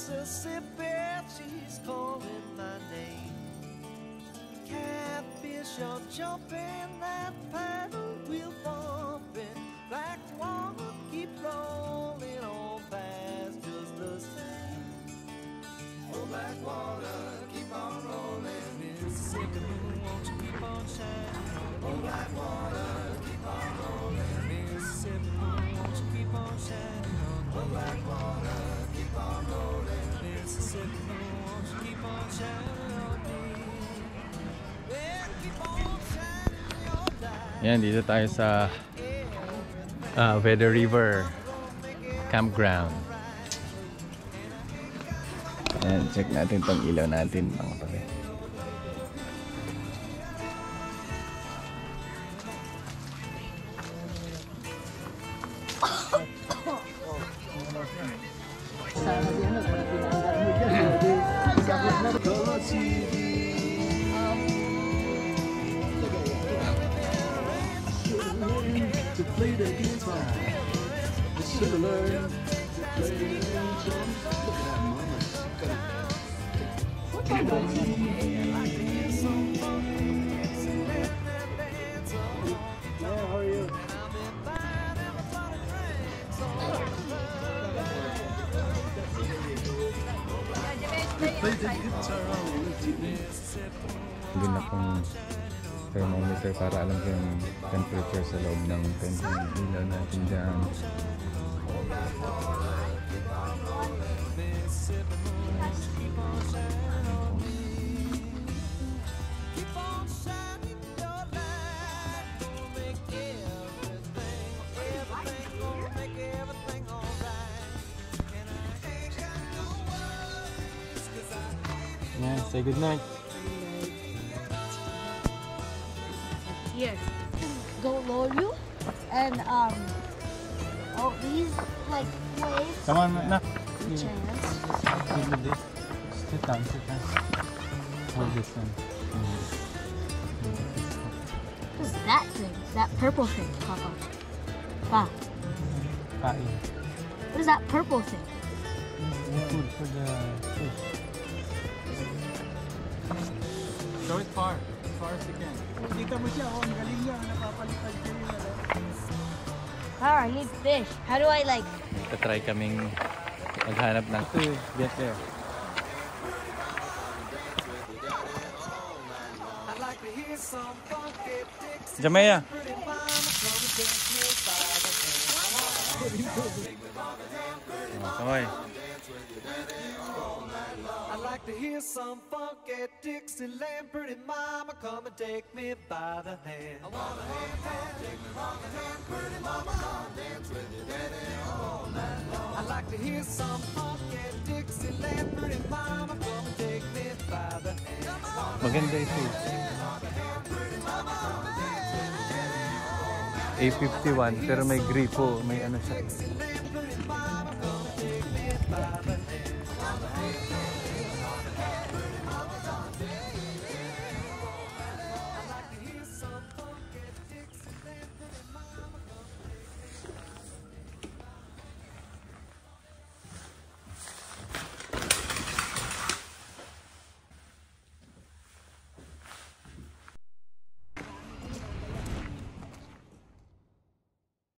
Mississippi, she's calling my name. Catfish are jumping, that paddle wheel bumping. Black water keep rolling on past just the same. Oh, black water keep on rolling. Mississippi moon, won't you keep on shining? Oh, black water keep on rolling. Mississippi moon, won't you keep on shining? Oh, black water keep on rolling. Mississippi moon, won't you keep on shining on me? Well, keep on shining your light. Yan, dito tayo sa Vedder River Campground. Ayan, check natin tong ilaw natin mga pare. To play the guitar, I should have learned to play the drums. Look at that mama. How are you? Play the guitar on the Hindi na pong thermometer para alam ko yung temperature sa loob ng tent ng ilaw natin dyan. Yeah, say good night. Here, go lower you, and oh, these like waves. Come on, Nak. Chance. Give me this. Sit down, sit down. Hold this one. What's that thing? That purple thing, Papa? Pa. What is that purple thing? Food for the fish. Throw it far. As far as you can. Kita mo siya, ang galing niya, napapalitan siya niya. I need fish. How do I like? Try kaming maghanap ng food. Get there. Jamaya. Okay. I'd like to hear some funky Dixieland. Pretty mama, come and take me by the hand. I wanna take me by the hand. Pretty mama, come dance with your daddy all night long. I'd like to hear some funky Dixieland. Pretty mama, come and take me by the hand. Maganda ito. 851 pero may gripo, may ano siya.